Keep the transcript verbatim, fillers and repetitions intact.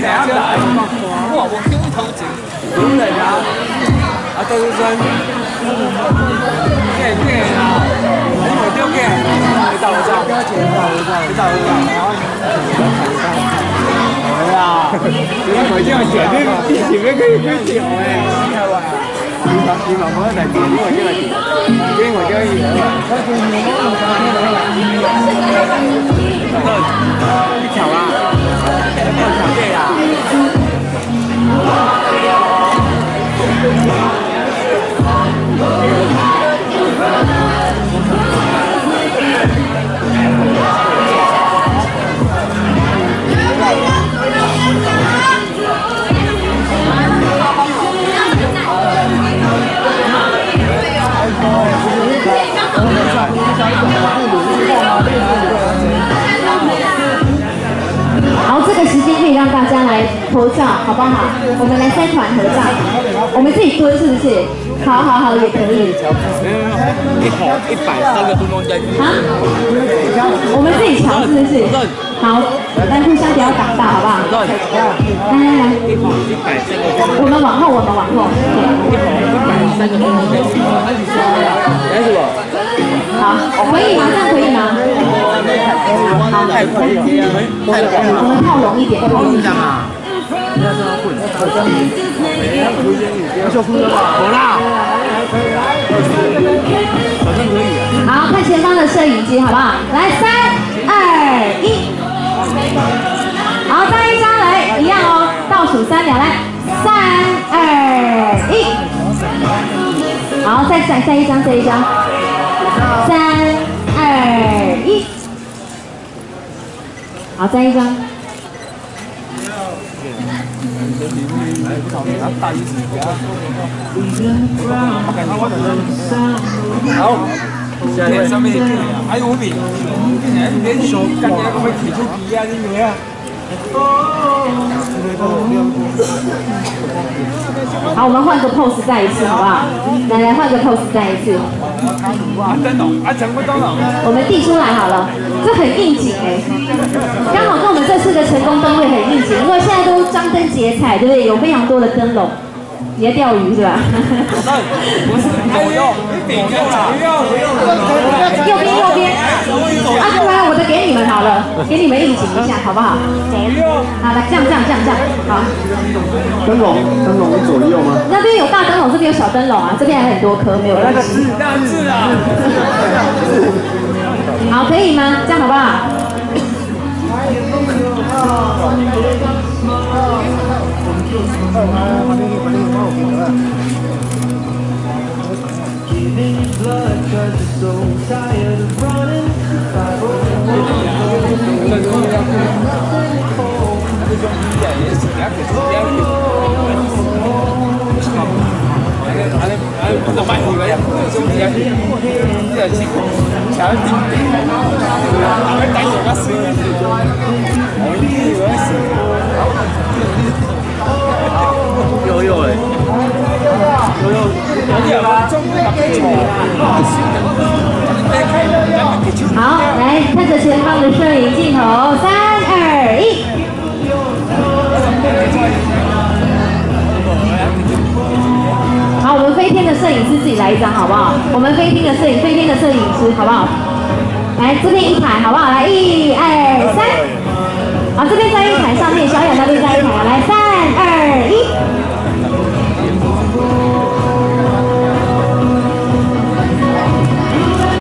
来啊来，我我丢一头钱，丢人啊！啊，都是说，对对啊，你冇丢嘅，你走我走，你走我走，你走我走，係啊，你唔係這樣講，你以前咧佢佢調嘅，係嘛？二百二百蚊一定調，因為因為因為因為一條啊，一條嘅啊。 好，这个时间可以让大家来合照，好不好？我们来三团合照，我们自己蹲是不是？好好好，也可以。 一口一百三个咚咚针。 啊？我们自己调是不是？好，来互相不要挡到，好不好？来来来， 一口一百三个咚咚针。 我们往后，我们往后。 一口一百三个咚咚针。来什么？ 好，可以吗？这样可以吗？好， 太可以了，太广了。 我们靠拢一点，靠拢一点。 好啦，反正可以啊。 好，看前方的摄影机，好不好？来，三、二、一。好，再一张来，一样哦，倒数三秒，来，三、二、一。好，再再再一张，再一张。三、二、一。好，再一张。 好，下面上面还有五笔，连手感觉我们提出笔啊，你没啊？ 好，我们换个 pose 再一次，好不好？来来，换个 pose 再一次。 啊，灯笼啊，全部灯笼。 我们递出来好了，这很应景哎，刚好跟我们这次的成功灯会很应景，因为现在都张灯结彩，对不对？有非常多的灯笼。你在钓鱼是吧？ 不是，左右，左右啦， 右边右边。啊，来，我的给你们好了，给你们应景一下，好不好？ 左右。 好，来这样这样这样这样，好。 灯笼，灯笼是左右吗？ 那边有大灯笼，这边有小灯笼啊，这边还很多颗，没有关系。 那是啊。 好，可以吗？这样好不好？ 有有哎，有有， 好，来看着前方的摄影镜头，三二一。好，我们飞天的摄影师自己来一张，好不好？我们飞天的摄影，飞天的摄影师，好不好？来这边一排，好不好？来，一二三。